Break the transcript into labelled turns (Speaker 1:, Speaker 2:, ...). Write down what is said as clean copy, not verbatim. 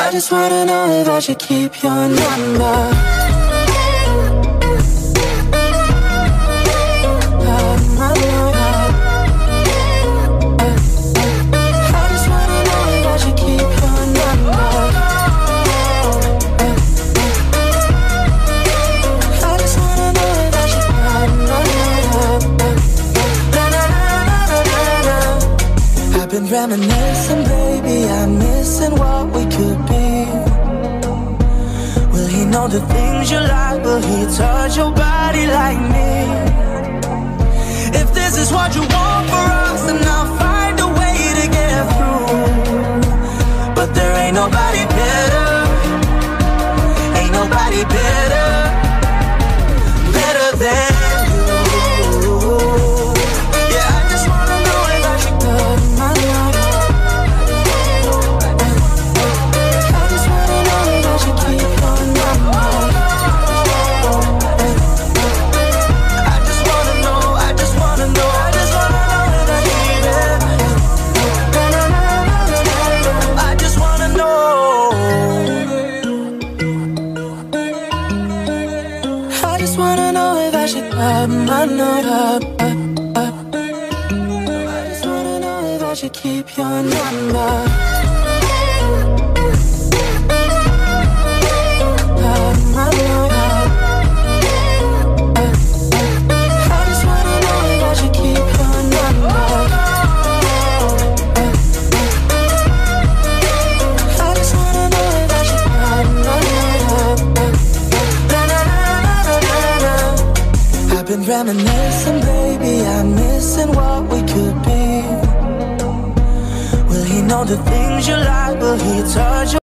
Speaker 1: I just wanna know if I should keep your number. Been reminiscing, baby, I'm missing what we could be. Will he know the things you like? Will he touch your body like me? If this is what you want for us, then I'll find a way to get through. But there ain't nobody better. Ain't nobody better. Better than my number. I just wanna know if I should keep your number. Reminiscing, baby, I'm missing what we could be. Will he know the things you like? Will he touch your